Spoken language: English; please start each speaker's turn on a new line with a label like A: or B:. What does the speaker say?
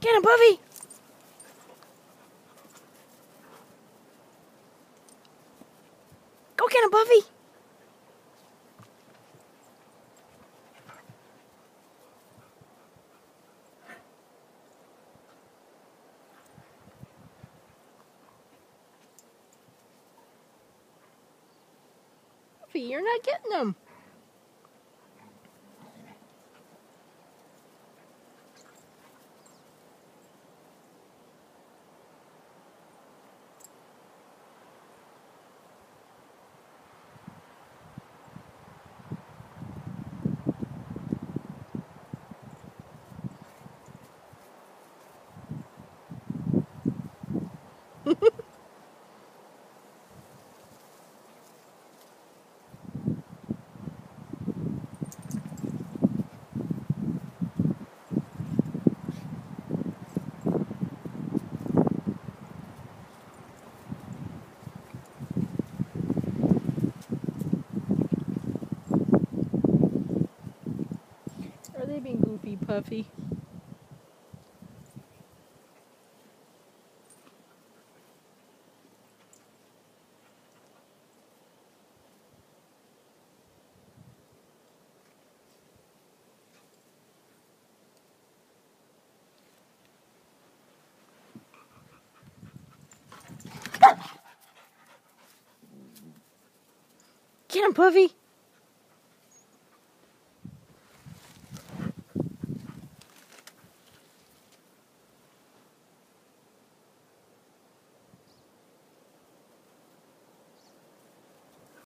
A: Get him, Puffy! Go get him, Puffy! Puffy, you're not getting him. Are they being goofy, Puffy? Get him, Puffy!